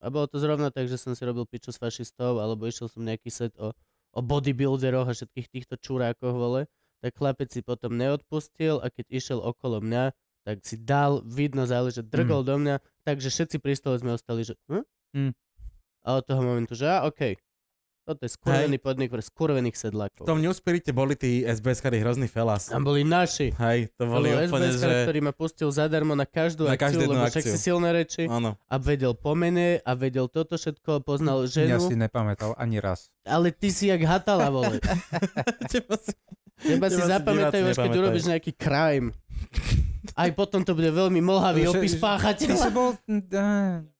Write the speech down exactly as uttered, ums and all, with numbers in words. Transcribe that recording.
A bolo to zrovna tak, že som si robil piču s fašistov, alebo išiel som nejaký set o, o bodybuilderoch a všetkých týchto čurákoch, vole. Tak chlapec si potom neodpustil a keď išiel okolo mňa, tak si dal, vidno záleží, že drgol mm. do mňa, takže všetci pri stole sme ostali, že hm? Mm. A od toho momentu, že á, okej. Okay. Toto je skurvený podnik pre skurvených sedlákov. V tom New Spirite boli tí es bé eskari hrozný felas. Tam boli naši. Hej, to boli to úplne, že... ktorý ma pustil zadarmo na každú na akciu, lebo však si silné reči. Áno. A vedel po mene a vedel toto všetko, poznal ženu. Ja si nepamätal ani raz. Ale ty si jak hatala, vole. Teba si, Teba si zapamätajú, až keď urobíš nejaký crime. Aj potom to bude veľmi mlhavý opis páchateľa. Ty si bol...